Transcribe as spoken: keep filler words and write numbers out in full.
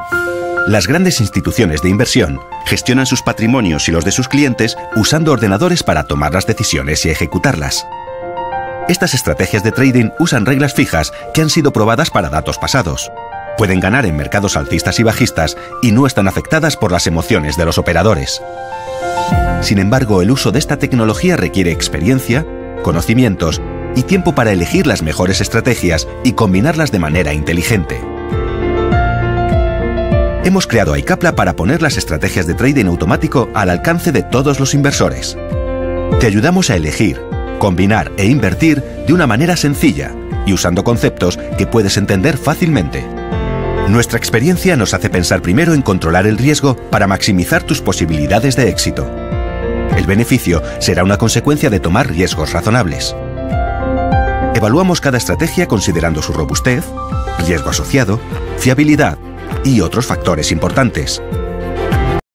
Las grandes instituciones de inversión gestionan sus patrimonios y los de sus clientes usando ordenadores para tomar las decisiones y ejecutarlas. Estas estrategias de trading usan reglas fijas que han sido probadas para datos pasados. Pueden ganar en mercados alcistas y bajistas y no están afectadas por las emociones de los operadores. Sin embargo, el uso de esta tecnología requiere experiencia, conocimientos y tiempo para elegir las mejores estrategias y combinarlas de manera inteligente. Hemos creado iCapla para poner las estrategias de trading automático al alcance de todos los inversores. Te ayudamos a elegir, combinar e invertir de una manera sencilla y usando conceptos que puedes entender fácilmente. Nuestra experiencia nos hace pensar primero en controlar el riesgo para maximizar tus posibilidades de éxito. El beneficio será una consecuencia de tomar riesgos razonables. Evaluamos cada estrategia considerando su robustez, riesgo asociado, fiabilidad y otros factores importantes.